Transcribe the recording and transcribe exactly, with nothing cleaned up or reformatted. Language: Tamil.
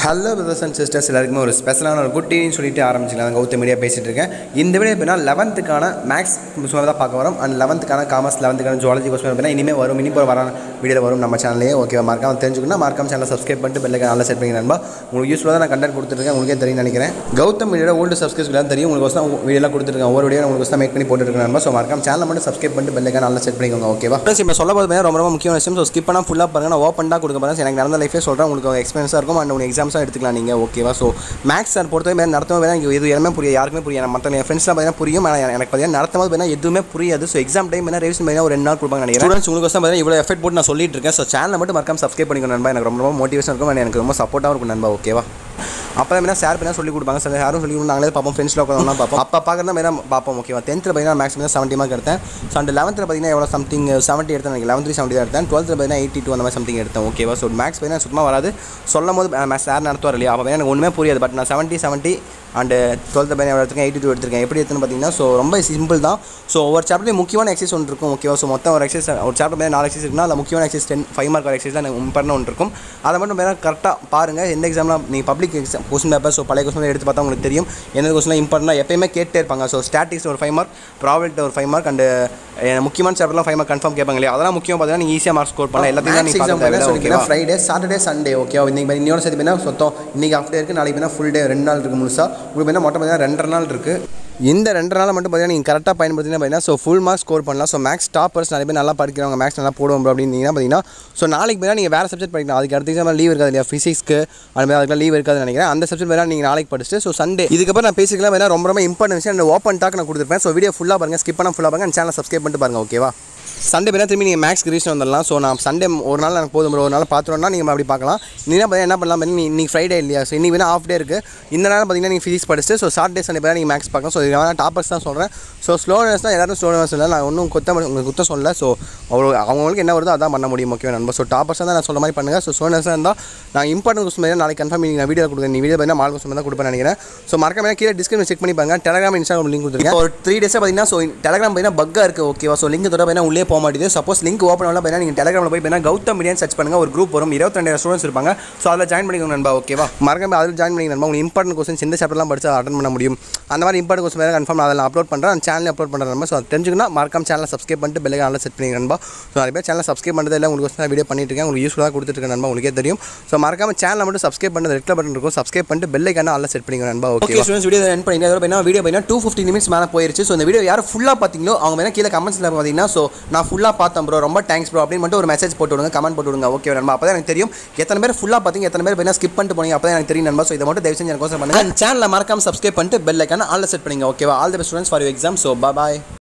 ஹலோ பிரதர்ஸ் அண்ட் சிஸ்டர்ஸ், எல்லாருக்குமே ஒரு ஸ்பெஷலான ஒரு குட் டீன்னு சொல்லிட்டு ஆரம்பிச்சிக்கலாம். கௌதம் மீடியா பேசிகிட்டு இருக்கேன். இந்த வீடியோ எப்படின்னா லெவன்த்துக்கான மேக்ஸ் கொஸ்டின் தான் பார்க்க வரும். அண்ட் லெவன்த்துக்கான காமர்ஸ், லெவன்த்துக்கான ஜுவாலஜி கொஸ்டின் எப்படின்னா இனிமேல் வரும், இனி போகிற வர வீடியோவில் வரும் நம்ம சேனலே. ஓகேவா, மறக்காம தெரிஞ்சுக்கணும். மறக்காம சேனலை சப்ஸ்கிரைப் பண்ணிட்டு பெல்லைக்கு நல்லா செட் பண்ணி நண்பா. உங்களுக்கு யூஸ்ஃபுல்லாக தான் நான் கண்டென்ட் கொடுத்துருக்கேன், உங்களுக்கே தெரியும் நினைக்கிறேன். கௌதம் மீடியோட ஓல்டு சப்ஸ்கிரைப்ஸ்லாம் தெரியும், உங்களுக்கு தான் வீடியோலாம் கொடுத்துருக்கேன். ஒவ்வொரு வீடியோ உங்களுக்கு தான் மேக் பண்ணி போட்டுருக்கேன் நண்பா. ஸோ மறக்காம சேனல் மட்டும் சப்ஸ்கிரைப் பண்ணிட்டு பெல்லைக்கு நல்லா செட் பண்ணிக்கோங்க. ஓகேவா, இப்போ சொல்ல போது ரொம்ப ரொம்ப முக்கியமான விஷயம். ஸோ ஸ்கிப் பண்ணால் ஃபுல்லாக பாருங்கள். நான் ஓப்பன் தான் கொடுக்க போகிறேன். எனக்கு நடந்த லைஃபே சொல்கிறேன், உங்களுக்கு எக்ஸ்பீரியன்ஸாக இருக்கும். அண்ட் உங்களுக்கு எக்ஸாம்ஸாக எடுத்துக்கலாம் நீங்கள். ஓகேவா, ஸோ மேக்ஸ் சார் பொறுத்தவரை வேறு நடத்தும் வேறு எனக்கு எது எல்லாமே புரியும், யாருக்குமே புரியும். மற்ற என் ஃப்ரெண்ட்ஸ்லாம் பார்த்தீங்கன்னா புரியும், ஆனால் எனக்கு பார்த்தீங்கன்னா நடத்தும் போது பார்த்தீங்கன்னா எதுவுமே புரியாது. ஸோ எக்ஸாம் டைம் என்ன ரிவிஷன் பண்ணி ஒரு ரெண்டு நாள் கொடுப்பாங்க நினைக்கிறேன். ஸ்டூடெண்ட்ஸ் உங்களுக்கு பார்த்தீங்கன்னா இவ்வளோ எஃபெக்ட் போட்டு நான் சொல்லிட்டு இருக்கேன். ஸோ சேனலை மட்டும் மறக்காம சப்ஸ்கிரைப் பண்ணிக்கணும் நண்பா. எனக்கு ரொம்ப ரொம்ப மோட்டிவேஷன் இருக்கும், எனக்கு ரொம்ப சப்போர்ட்டாக இருக்கும் நண்பா. ஓகேவா, அப்போ தான் சார் பண்ணால் சொல்லி கொடுப்பாங்க. சார் யாரும் சொல்லி கொடுத்து நாங்களே பார்ப்போம், ஃப்ரெண்ட்ஸில் உட்காந்து பார்ப்போம். அப்போ பார்க்குறதா மேடம் பார்ப்போம். ஓகேவா, டென்த்தில் பார்த்தீங்கன்னா மேக்ஸிமம் செவன்ட்டி மார்க் எடுத்தேன். ஸோ அண்ட் லெவன்த்தில் பார்த்தீங்கன்னா எவ்வளோ சம்திங் செவன்ட்டி எடுத்தேன் நினைக்கிறேன். லெவன்த் செவன்ட்டி தான் எடுத்தேன். டுவெல்த்தில் பார்த்தீங்கன்னா எயிட்டி டூ அந்த மாதிரி சம்திங் எடுத்தேன். ஓகேவா, ஸோ மேக்ஸ் பார்த்தீங்கன்னா சுத்தமாக வராது. சொல்லும் போது மேக்ஸ் சார் நடத்துவார் இல்லையா, அப்போ எனக்கு ஒன்றுமே புரியாது. பட் நான் செவன்ட்டி செவன்ட்டி அண்ட் டுவெல்த்து பையன் எவ்வளோ எடுத்துருக்கேன், எயிட்டி டூ எடுத்திருக்கேன். எப்படி எடுத்துன்னு பார்த்தீங்கன்னா ஸோ ரொம்ப சிம்பிள் தான். ஸோ ஒவ்வொரு சாப்டர்லேயும் முக்கியமான எக்ஸைஸ் ஒன்று இருக்கும். ஓகேவா, ஸோ மொத்தம் ஒரு எக்ஸைஸ் ஒரு சாப்டர் மேலே நாலு எக்ஸைஸ் இருக்குன்னா அதில் முக்கியமான எக்ஸைஸ் டென் ஃபைவ் மார்க் ஒரு எக்ஸைஸ் தான் எனக்கு இம்பார்ட்டன் ஒன்று இருக்கும். அதை மட்டும் மேலே கரெக்டாக பாருங்கள். எந்த எக்ஸாம்லாம் நீங்கள் public exam question paper, so பழைய கொஸ்டின் எடுத்து பார்த்தா உங்களுக்கு தெரியும் எந்த கொஸ்டின்லாம் இம்பார்ட்டனாக எப்பயுமே கேட்டே இருப்பாங்க. ஸோ ஸ்டாட்டிக்ஸ் ஒரு ஃபைவ் மார்க், ப்ராபிலிட்டி ஒரு ஃபைவ் மார்க், அண்ட் முக்கியமான சாப்டர்லாம் ஃபைவ் மார்க் கன்ஃபார்ம் கேட்பாங்க இல்லையா. அதெல்லாம் முக்கியம் பார்த்தீங்கன்னா நீங்கள் ஈஸியாக மார்க் ஸ்கோர் பண்ணலாம். எல்லாத்தையும் நீங்கள் exam Friday Saturday Sunday. Okay, இன்றைக்கி இன்னொரு சேர்த்து பார்த்தீங்கன்னா சொத்தம் இன்றைக்கி ஆஃப் டே இருக்குது, நாளைக்கு பார்த்தீங்கன்னா ஃபுல் டே ரெண்டு நாள் இருக்குது முழுசாக. உங்களுக்கு பார்த்தீங்கன்னா மொத்தம் பார்த்தீங்கன்னா ரெண்டரை நாள் இருக்குது. இந்த ரெண்டு நாள் மட்டும் பார்த்தீங்கன்னா நீங்கள் கரெக்டாக பயன்படுத்தினா பார்த்தீங்கன்னா ஸோ ஃபுல் மார்க் ஸ்கோர் பண்ணலாம். ஸோ மேக்ஸ் டாப்பர்ஸ் நிறைய பேர் நல்லா படிக்கிறவங்க, மேக்ஸ் நல்லா போடுவோம் அப்படின்னா பார்த்தீங்கன்னா ஸோ நாளைக்கு பார்த்தீங்கன்னா நீங்கள் வேறு சப்ஜெக்ட் படிக்கலாம். அதுக்கு அடுத்த எக்ஸாம் லீவ் இருக்காது இல்லையா, ஃபிசிக்ஸ்க்கு அது மாதிரி அதுக்கெல்லாம் லீவ் இருக்காதுன்னு நினைக்கிறேன். அந்த சப்ஜெக்ட் வேணால் நீங்கள் நாளைக்கு படிச்சுட்டு ஸோ சண்டே இதுக்கப்புறம் நான் பேசிக்கலாம் வேணா ரொம்ப ரொம்ப இம்பார்ட்டன்ட் விஷயம். அந்த ஓப்பன் டாக் நான் கொடுத்துருப்பேன். ஸோ வீடியோ ஃபுல்லாக பாருங்கள், ஸ்கிப் பண்ணால் ஃபுல்லாக பாருங்கள். சேனல் சப்ஸ்கிரைப் பண்ணிட்டு பாருங்கள். ஓகேவா, சண்டே பார்த்தா திரும்பி நீங்கள் மேக்ஸ் ரீசன் வந்துடலாம். ஸோ நான் சண்டே ஒரு நாள் எனக்கு போதும், ஒரு நாள் பார்த்துட்டோம்னா நீங்கள் அப்படி பார்க்கலாம். நீங்கள் பார்த்தீங்கன்னா என்ன பண்ணலாம், நீ இன்றைக்கி ஃப்ரைடே இல்லையா, ஸோ இன்றைக்கி வேணால் ஆஃப் டே இருக்குது. இந்த நாள் பார்த்தீங்கன்னா நீங்கள் ஃபிசிக்ஸ் படிச்சுட்டு ஸோ சாட்டர்டே சண்டே பார்த்தா நீங்கள் மேக்ஸ் பார்க்கலாம். ஸோ இது வேணால் டாப்பர்ஸ் தான் சொல்கிறேன். ஸோ ஸ்லோனஸ் தான் எல்லாரும் ஸ்லோனஸ் இல்லை, நான் ஒன்றும் குத்த உங்களுக்கு குத்தம் சொல்லலை. ஸோ அவ்வளோ அவங்களுக்கு என்ன வருதோ அதான் பண்ண முடியும். ஓகே நண்பா, ஸோ டாப்பர்ஸ் தான் நான் சொல்ல மாதிரி பண்ணுங்கள். ஸோ ஸ்லோனஸாக இருந்தால் நான் இம்பார்ட்டன்ட் கொஸ்டின் மாதிரி நாளைக்கு கன்ஃபார்ம் நீங்கள் வீடியோ கொடுக்குறேன். நீ வீடியோ பார்த்தீங்கன்னா மால் கொஸ்டின் தான் கொடுப்பேன் நினைக்கிறேன். ஸோ மறக்காம கீழே டிஸ்கிரிப்ஷன் செக் பண்ணி பாருங்க. டெலகிராம் இன்ஸ்டாகிராம் லிங்க் கொடுத்துருக்கேன். ஒரு த்ரீ டேஸாக பார்த்தீங்கன்னா ஸோ டெலகிராம் பார்த்தீங்கன்னா பக்காக இருக்குது. ஓகேவா, ஸோ லிங்க் தொட பார்த்தீங்கன்னா உள்ளே போக மாட்டேது. சப்போஸ் லிங்க் ஓப்பன் ஆகலாம் பார்த்தீங்கன்னா நீங்கள் டெலகிராமில் போய் பார்த்தீங்கன்னா கௌதம் மீடியான்னு சர்ச் பண்ணுங்கள். ஒரு குரூப் வரும், இருபத்தி ரெண்டு ஸ்டூடெண்ட்ஸ் இருப்பாங்க. ஸோ அதில் ஜாயின் பண்ணிக்கோங்க நண்பா. ஓகேவா, மறக்காம அதில் ஜாயின் பண்ணிங்க நண்பா. உங்களுக்கு இம்பார்ட்டன்ட் கொஸ்டின் எந்த சாப்டர்லாம் படிச்சு அட்டன் பண்ண முடியும் அந்த மாதிரி இம்பார்ட்டன்ட் கொஸ்டின் வேறு கன்ஃபார்ம் அதில் அப்லோட் பண்ணுறேன். அந்த சேனலில் அப்லோட் பண்ணுறேன் நண்பா. ஸோ அது தெரிஞ்சுக்கணும். மறக்காம சேனலை சப்ஸ்கிரைப் பண்ணிட்டு பெல்லைக்கு நல்லா செட் பண்ணி நண்பா. ஸோ நிறைய பேர் சேனல் சப்ஸ்கிரைப் பண்ணுறது இல்லை, உங்களுக்கு வீடியோ பண்ணிட்டு இருக்கேன், உங்களுக்கு யூஸ்ஃபுல்லாக கொடுத்துருக்கேன் நண்பா, உங்களுக்கே தெரியும். ஸோ மறக்காம சேனலை மட்டும் சப்ஸ்கிரைப் பண்ணுறது ரெட் கலர் பட்டன் இருக்கும், சப்ஸ்கிரைப் பண்ணிட்டு பெல்லைக்கு நல்லா செட் பண்ணிங்க நண்பா. ஓகே ஸ்டூடெண்ட்ஸ், வீடியோ எண்ட் பண்ணி வீடியோ பார்த்தீங்கன்னா டூ ஃபிஃப்டி நிமிட்ஸ் மேலே போயிருச்சு. ஸோ இந்த வீடியோ யாரும் ஃபுல்லாக பார்த்தீங்களோ அவங்க வேணா கீழே கமெண்ட்ஸில் பார்த்தீங்கன்னா ஸோ நான் ஃபுல்லாக பார்த்தேன் ப்ரோ, ரொம்ப தேங்க்ஸ் ப்ரோ அப்படின்னு மட்டும் ஒரு மெசேஜ் போட்டு விடுங்க, கமெண்ட் போட்டு விடுங்க. ஓகே நண்பா, அப்போ தான் எனக்கு தெரியும் எத்தனை பேர் ஃபுல்லாக பார்த்தீங்க, எத்தனை பேர் வேணா ஸ்கிப் பண்ணிட்டு போனீங்க, அப்போ தான் எனக்கு தெரியும் நண்பா. ஸோ இதை மட்டும் தயவு செஞ்சு எனக்கு பண்ணுங்க. சேனலை மறக்காம சப்ஸ்கிரைப் பண்ணிட்டு பெல்லைக்கான ஆல் செட் பண்ணிங்க. ஓகேவா, all the best students for your exam. So bye.